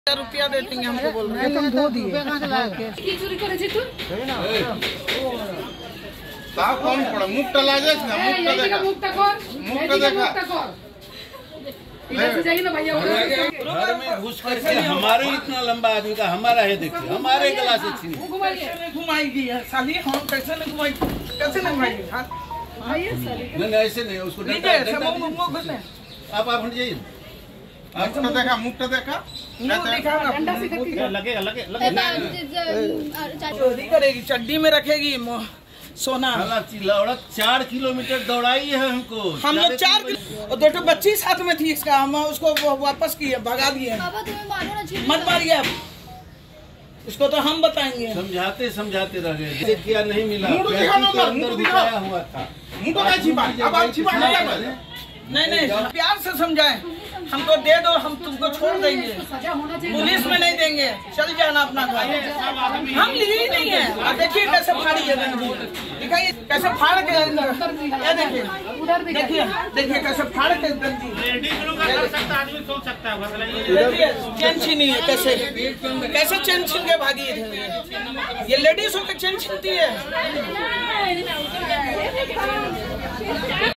रुपया देते हैं हमको बोल रहे हैं तुम धो दिए কি চুরি করেছিস তুই তা কম পড়ে মুখটা লাগে না মুখটা দেখা মুখটা কর মুখটা দেখা इधर से जाइए ना भैया घर में घुस करके हमारे इतना लंबा आदमी का हमारा है देखिए हमारे गला से छीन घुमाएगी साली हम कैसे नहीं घुमाएगी कैसे नहीं घुमाएगी नहीं ऐसे नहीं उसको आप हट जाइए मुखटा देखा लगेगा चोरी करेगी चड्डी में रखेगी सोना 4 किलोमीटर दौड़ाई है हमको हम लोग 4 और 2 बच्ची साथ में थी इसका हम उसको वापस किए भगा दिए मत मारिए आप इसको तो हम बताएंगे समझाते रह गए किया नहीं मिला हुआ था नहीं प्यार से समझाएं हमको दे दो हम तुमको छोड़ देंगे पुलिस में नहीं देंगे चल जाना अपना घर हम लिए ही नहीं है और देखिए कैसे फाड़ी है दिखाइए कैसे फाड़ के ये देखिए देखिए कैसे फाड़ के देखिए चैन छीनी है कैसे चैन छीन के भागी है ये लेडीज होकर चैन छीनती है